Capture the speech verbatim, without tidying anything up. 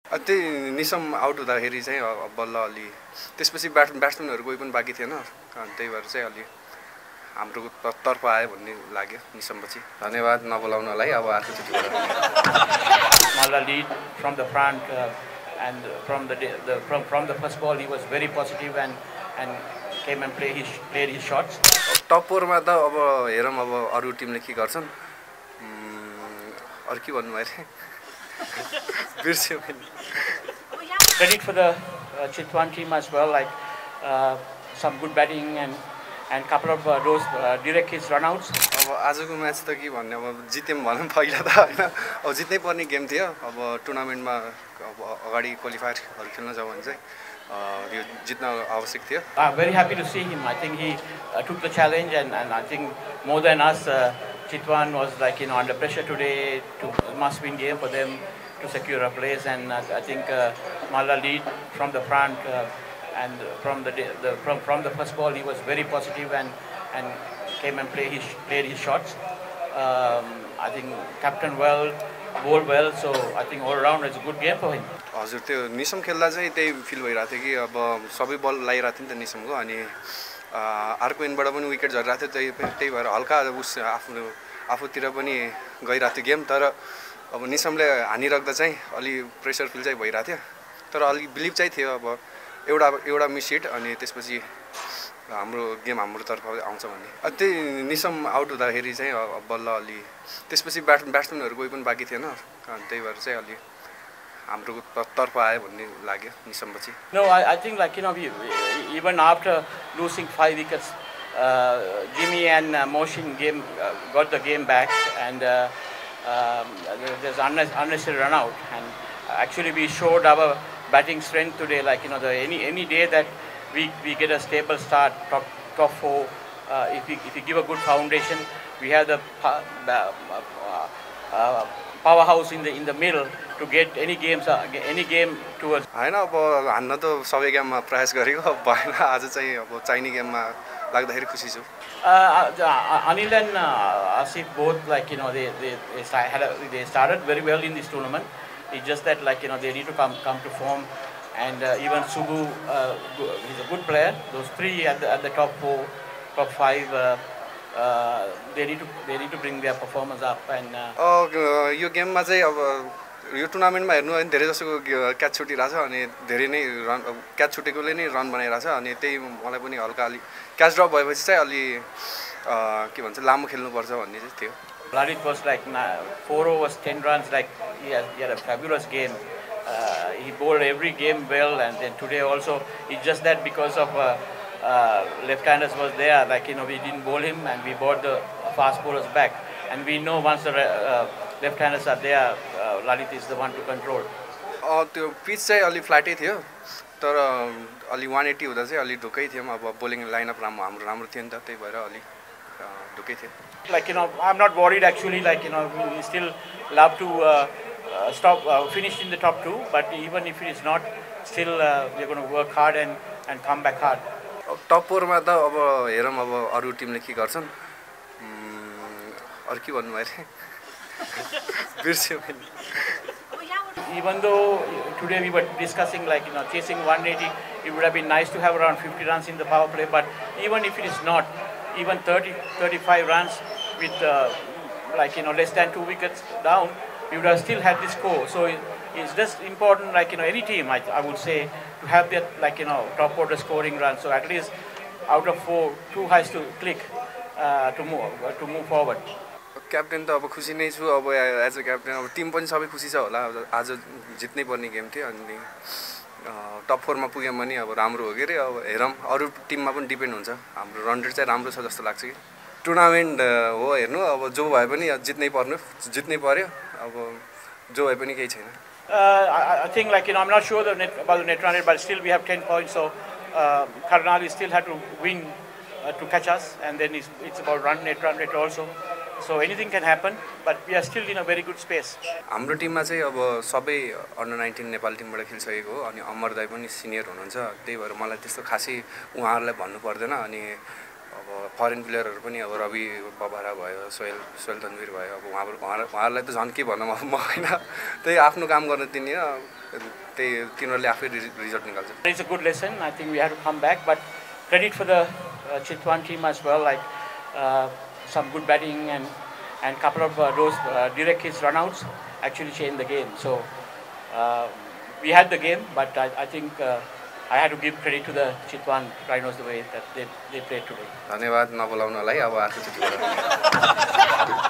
त्यही निसम आउट हुँदाखेरि चाहिँ बल्ल अलि त्यसपछि ब्याट ब्याट्सम्यानहरू कोही पनि बाँकी थिएन, त्यही भएर चाहिँ अलि हाम्रो तर्फ आयो भन्ने लाग्यो निसमपछि। धन्यवाद नबोलाउनलाई, अब अर्कोचोटि Malla lead from the front uh, and from the, the from from the first ball he was very positive and and came and play his played his shots. Top फोरमा त अब हेरौँ अब अरू टिमले के गर्छन्, अरू के भन्नु भयो बिर्स्यो पनि। Credit for the uh, Chitwan team as well, like uh, some good batting and and couple of uh, those uh, direct hits runouts. अब आजको म्याच त के भन्ने, अब जित्यौँ भनौँ पहिला त होइन, अब जित्नै पर्ने गेम थियो। अब टुर्नामेन्टमा अब अगाडि क्वालिफायरहरू खेल्न जाऊ भने चाहिँ यो जित्न आवश्यक थियो। I'm very happy to see him. I think he uh, took the challenge and, and I think more than us, uh, Chitwan was like you know under pressure today to must-win game for them to secure a place, and uh, I think uh, Malla lead from the front. Uh, And from the, the from from the first ball, he was very positive and and came and played his played his shots. Um, I think captain well, bowled well, so I think all around it's a good game for him. हजुर त्यो निसम खेल्दा चाहिँ त्यही feel भइरहेको थियो कि अब सबै बल लगाइरहेको थियो नि त निसमको, अनि अर्को इनबाट पनि विकेट झरिरहेको थियो, त्यही त्यही भएर हल्का उस आफ्नो आफूतिर पनि गइरहेको थियो गेम। तर अब निसमले हानिराख्दा चाहिँ अलि प्रेसर फिल चाहिँ भइरहेको थियो, तर अलि बिलिभ चाहिँ थियो अब एउटा एउटा मिस हिट अनि त्यसपछि हाम्रो गेम हाम्रो तर्फ आउँछ भन्ने। त्यही निसम आउट हुँदाखेरि चाहिँ बल्ल अलि त्यसपछि ब्याट ब्याट्सम्यानहरू कोही पनि बाँकी थिएन, त्यही भएर चाहिँ अलि हाम्रो तर्फ आयो भन्ने लाग्यो निसमपछि। No, I, I think like you know we, even after losing five wickets, uh, Jimmy and uh, Moshin game uh, got the game back, and uh, um, there's unnecessary run out, and actually we showed our batting strength today. Like you know, the any any day that we we get a stable start, top top four. Uh, if we if we give a good foundation, we have the uh, uh, uh, powerhouse in the in the middle to get any games uh, any game towards. हैन अब हान्न त सबै गेममा प्रयास गरेको, अब भएन आज चाहिँ अब चाहिने गेममा लाग्दाखेरि खुसी छु। Anil and uh, Asif both like you know they they they had a, they started very well in this tournament. It's just that like you know they need to come come to form, and uh, even Subbu uh, he's a good player. Those three at the at the top four, top five, uh, uh, they need to they need to bring their performance up. And uh, यो गेममा चाहिँ अब यो टुर्नामेन्टमा हेर्नु भने धेरै जसोको catch छुटिरहेछ अनि धेरै नै रन क्याच छुटेकोले नै रन बनाइरहेछ, अनि त्यही मलाई पनि हल्का अलि क्याच ड्रप भएपछि चाहिँ अलि के भन्छ लामो खेल्नुपर्छ भन्ने चाहिँ थियो। Lalit was like four overs, ten runs. Like he had, he had a fabulous game. Uh, he bowled every game well, and then today also. It's just that because of uh, uh, left-handers was there, like you know, we didn't bowl him, and we brought the fast bowlers back. And we know once the uh, left-handers are there, uh, Lalit is the one to control. त्यो pitch चाहिँ अलि फ्ल्याटै थियो, तर अलि one eighty हुँदा चाहिँ अलि ढुकै थियो। अब बोलिङ लाइनअप राम्रो हाम्रो राम्रो थियो नि त, त्यही भएर अलि ढुकै थियो। Like you know, I'm not worried actually. Like you know, we still love to uh, uh, stop, uh, finish in the top two. But even if it is not, still uh, we're going to work hard and and come back hard. Top फोरमा त अब हेरौँ अब अरू टिमले के गर्छन्, अरू के भन्नु भयो बिर्स्यो पनि। Even though today we were discussing like you know chasing one eighty, it would have been nice to have around fifty runs in the power play. But even if it is not, even thirty, thirty-five runs with uh, like you know less than two wickets down, we would have still had this score. So it, it's just important, like you know any team, I, I would say, to have that like you know top order scoring run. So at least out of four, two has to click uh, to move uh, to move forward. Captain त अब खुसी नै छु, अब as a captain अब team पनि सबै खुसी छ होला। आज जित्नै पर्ने गेम थियो, अनि टप फोरमा पुग्यौँ भने अब राम्रो हो के अरे। अब हेरौँ अरू टिममा पनि डिपेन्ड हुन्छ, हाम्रो रन रेट चाहिँ राम्रो छ जस्तो लाग्छ कि। टुर्नामेन्ट हो हेर्नु, अब जो भए पनि जित्नै पर्नु जित्नै पर्यो, अब जो भए पनि केही छैन। I think like you know I'm not sure the net, about the net run rate, but still we have ten points, so uh, Karnali still had to win uh, to catch us, and then it's, it's about run net run rate also. So anything can happen, but we are still in a very good space. हाम्रो टिममा चाहिँ अब सबै under nineteen Nepal टिमबाट खेलिसकेको हो, अनि अमर दाई पनि सिनियर हुनुहुन्छ, त्यही भएर मलाई त्यस्तो खासै उहाँहरूलाई भन्नु पर्दैन। अनि अब फरेन प्लेयरहरू पनि अब रवि बबारा भयो, सोहेल सोहेल तन्वीर भयो, अब उहाँहरू उहाँहरूलाई त झन् के भनौँ म होइन, त्यही आफ्नो काम गर्न दिने त्यही तिनीहरूले आफै रिजल्ट निकाल्छ. It's a good lesson. I think we have to come back, but credit for the uh, Chitwan team as well, like uh, some good batting and and couple of uh, those uh, direct hits runouts actually changed the game. So uh, we had the game, but I, I think uh, I had to give credit to the Chitwan Rhinos the way that they they played today. धन्यवाद नबोलाउनलाई अब अर्कोचोटि